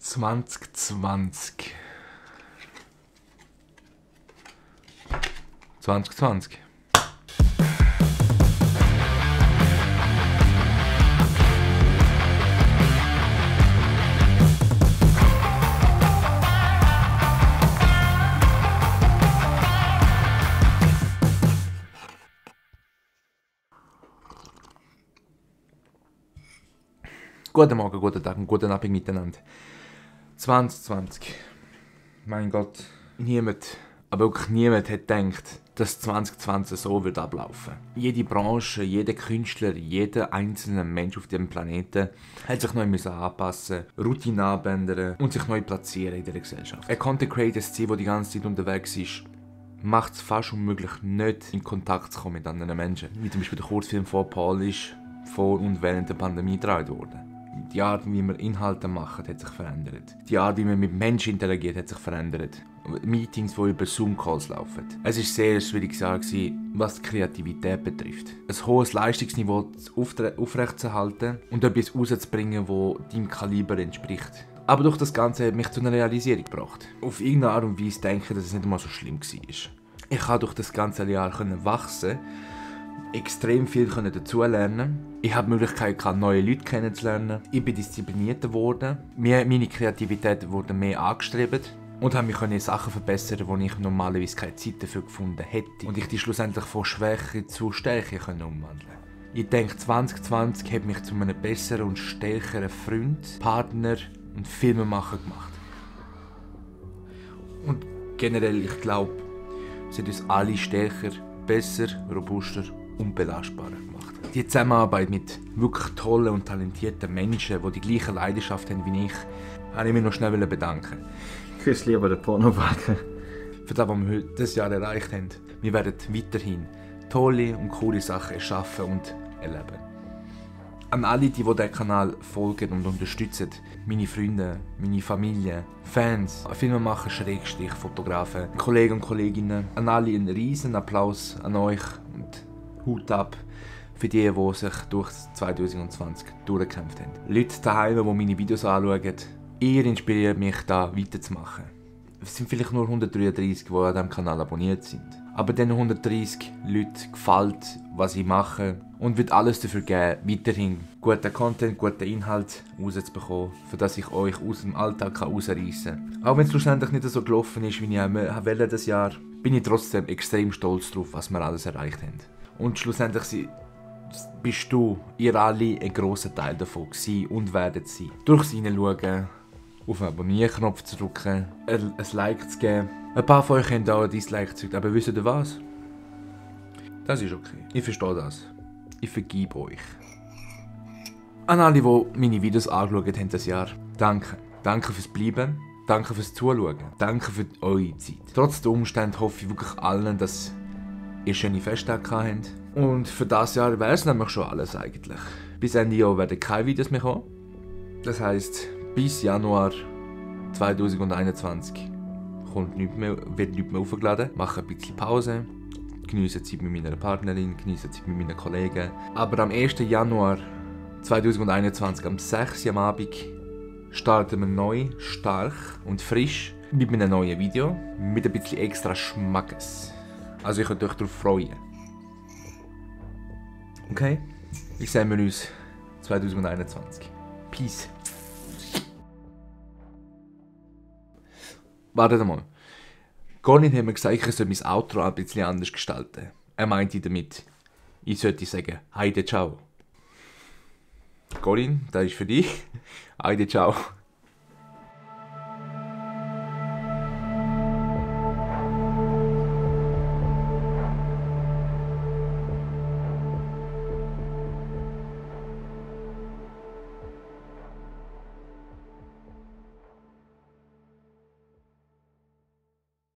2020. 2020. Guten Morgen, guten Tag und guten Abend miteinander. 2020. Mein Gott, niemand, aber wirklich niemand hat gedacht, dass 2020 so wird ablaufen. Jede Branche, jeder Künstler, jeder einzelne Mensch auf diesem Planeten hat sich neu anpassen, Routine abändern und sich neu platzieren in der Gesellschaft. Ein Content Creator, der die ganze Zeit unterwegs ist, macht es fast unmöglich, nicht in Kontakt zu kommen mit anderen Menschen. Wie zum Beispiel der Kurzfilm von Paul ist vor und während der Pandemie gedreht worden. Die Art, wie wir Inhalte machen, hat sich verändert. Die Art, wie man mit Menschen interagiert, hat sich verändert. Meetings, die über Zoom-Calls laufen. Es war sehr ein schwieriges Jahr, was die Kreativität betrifft. Ein hohes Leistungsniveau aufrechtzuerhalten und etwas rauszubringen, das deinem Kaliber entspricht. Aber durch das Ganze hat mich zu einer Realisierung gebracht. Auf irgendeine Art und Weise denke ich, dass es nicht einmal so schlimm war. Ich konnte durch das ganze Jahr wachsen, extrem viel dazulernen. Ich hatte die Möglichkeit, neue Leute kennenzulernen. Ich bin disziplinierter geworden. Meine Kreativität wurde mehr angestrebt. Und habe mich in Sachen verbessern, wo ich normalerweise keine Zeit dafür gefunden hätte. Und ich die schlussendlich von Schwäche zu Stärke umwandeln. Ich denke, 2020 hat mich zu einem besseren und stärkeren Freund, Partner und Filmemacher gemacht. Und generell, ich glaube, sind uns alle stärker, besser, robuster und belastbarer gemacht. Die Zusammenarbeit mit wirklich tollen und talentierten Menschen, die die gleiche Leidenschaft haben wie ich, wollte ich mich noch schnell bedanken. Küss lieber den Pornobacken. Für das, was wir heute dieses Jahr erreicht haben. Wir werden weiterhin tolle und coole Sachen erschaffen und erleben. An alle, die diesen Kanal folgen und unterstützen, meine Freunde, meine Familie, Fans, Filmemacher, Schrägstrich, Fotografen, Kollegen und Kolleginnen, an alle einen riesen Applaus an euch und Hut ab für die sich durch 2020 durchgekämpft haben. Leute daheim, die meine Videos anschauen, ihr inspiriert mich, da weiterzumachen. Es sind vielleicht nur 133, die an diesem Kanal abonniert sind. Aber diesen 130 Leuten gefällt, was ich mache und wird alles dafür geben, weiterhin guten Content, guten Inhalt rauszubekommen, für das ich euch aus dem Alltag rausreißen kann. Auch wenn es schlussendlich nicht so gelaufen ist, wie ich wollte dieses Jahr, bin ich trotzdem extrem stolz darauf, was wir alles erreicht haben. Und schlussendlich bist du, ihr alle, ein grosser Teil davon gewesen und werdet sein. Durchs Hineinschauen, auf den Abonnieren-Knopf zu drücken, ein Like zu geben. Ein paar von euch haben auch ein Dislike gezückt, aber wisst ihr was? Das ist okay. Ich verstehe das. Ich vergebe euch. An alle, die meine Videos angeschaut haben dieses Jahr, danke. Danke fürs Bleiben. Danke fürs Zuschauen. Danke für eure Zeit. Trotz der Umstände hoffe ich wirklich allen, dass ihr schöne Festtage habt. Und für dieses Jahr wäre es nämlich schon alles eigentlich. Bis Ende Jahr werden keine Videos mehr kommen. Das heisst, bis Januar 2021 wird nichts mehr aufgeladen. Mache ein bisschen Pause, geniesse Zeit mit meiner Partnerin, geniesse Zeit mit meinen Kollegen. Aber am 1. Januar 2021, am 6. Uhr am Abend, starten wir neu, stark und frisch mit einem neuen Video, mit ein bisschen extra Schmackes. Also ich könnt euch darauf freuen. Okay? Ich sehen wir uns 2021. Peace. Wartet mal. Colin hat mir gesagt, ich soll mein Outro ein bisschen anders gestalten. Er meinte damit, ich sollte sagen, Heide, ciao. Colin, das ist für dich. Heide, ciao.